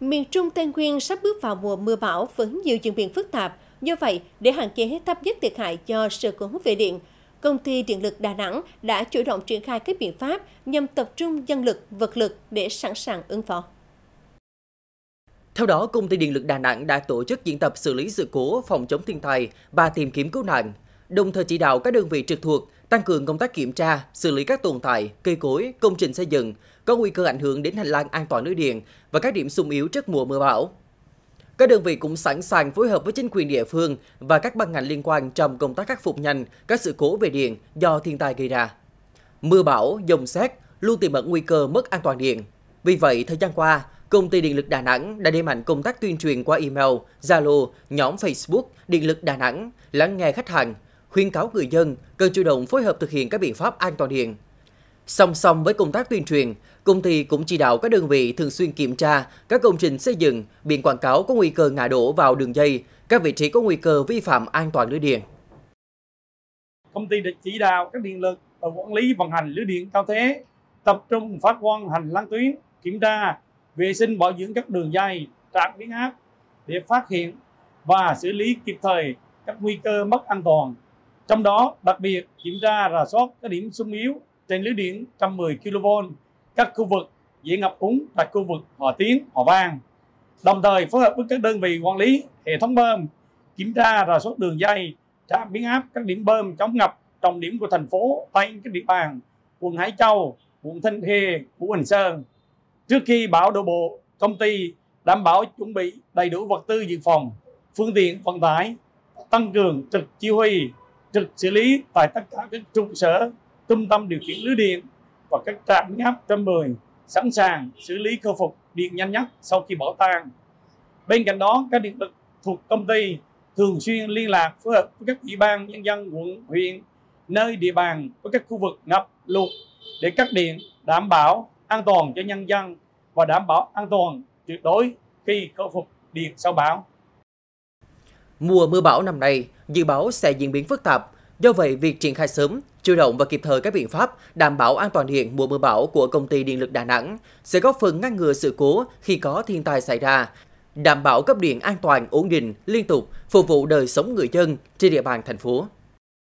Miền Trung Tây Nguyên sắp bước vào mùa mưa bão với nhiều diễn biến phức tạp. Do vậy, để hạn chế thấp nhất thiệt hại do sự cố về điện, Công ty Điện lực Đà Nẵng đã chủ động triển khai các biện pháp nhằm tập trung nhân lực, vật lực để sẵn sàng ứng phó. Theo đó, Công ty Điện lực Đà Nẵng đã tổ chức diễn tập xử lý sự cố phòng chống thiên tai và tìm kiếm cứu nạn, đồng thời chỉ đạo các đơn vị trực thuộc tăng cường công tác kiểm tra, xử lý các tồn tại, cây cối, công trình xây dựng có nguy cơ ảnh hưởng đến hành lang an toàn lưới điện và các điểm xung yếu trước mùa mưa bão. Các đơn vị cũng sẵn sàng phối hợp với chính quyền địa phương và các ban ngành liên quan trong công tác khắc phục nhanh các sự cố về điện do thiên tai gây ra. Mưa bão, dông sét luôn tiềm ẩn nguy cơ mất an toàn điện. Vì vậy, thời gian qua, Công ty Điện lực Đà Nẵng đã đẩy mạnh công tác tuyên truyền qua email, Zalo, nhóm Facebook Điện lực Đà Nẵng, lắng nghe khách hàng, khuyến cáo người dân cần chủ động phối hợp thực hiện các biện pháp an toàn điện. Song song với công tác tuyên truyền, công ty cũng chỉ đạo các đơn vị thường xuyên kiểm tra các công trình xây dựng, biển quảng cáo có nguy cơ ngã đổ vào đường dây, các vị trí có nguy cơ vi phạm an toàn lưới điện. Công ty đã chỉ đạo các điện lực và quản lý vận hành lưới điện cao thế tập trung phát quang hành lang tuyến, kiểm tra, vệ sinh bảo dưỡng các đường dây, trạm biến áp để phát hiện và xử lý kịp thời các nguy cơ mất an toàn. Trong đó, đặc biệt kiểm tra rà soát các điểm xung yếu trên lưới điện 110 kV, các khu vực dễ ngập úng tại khu vực Hòa Tiến, Hòa Vang. Đồng thời phối hợp với các đơn vị quản lý hệ thống bơm, kiểm tra rà soát đường dây, trạm biến áp các điểm bơm chống ngập trọng điểm của thành phố tại các địa bàn quận Hải Châu, quận Thanh Khê, quận Bình Sơn. Trước khi bão đổ bộ, công ty đảm bảo chuẩn bị đầy đủ vật tư dự phòng, phương tiện vận tải, tăng cường trực chỉ huy, trực xử lý tại tất cả các trụ sở, trung tâm điều khiển lưới điện và các trạm biến áp 110, sẵn sàng xử lý khôi phục điện nhanh nhất sau khi bão tan. Bên cạnh đó, các điện lực thuộc công ty thường xuyên liên lạc phối hợp với các ủy ban nhân dân quận, huyện, nơi địa bàn với các khu vực ngập lụt để cắt điện đảm bảo an toàn cho nhân dân và đảm bảo an toàn tuyệt đối khi khôi phục điện sau bão. Mùa mưa bão năm nay dự báo sẽ diễn biến phức tạp. Do vậy, việc triển khai sớm, chủ động và kịp thời các biện pháp đảm bảo an toàn điện mùa mưa bão của Công ty Điện lực Đà Nẵng sẽ góp phần ngăn ngừa sự cố khi có thiên tai xảy ra, đảm bảo cấp điện an toàn, ổn định, liên tục, phục vụ đời sống người dân trên địa bàn thành phố.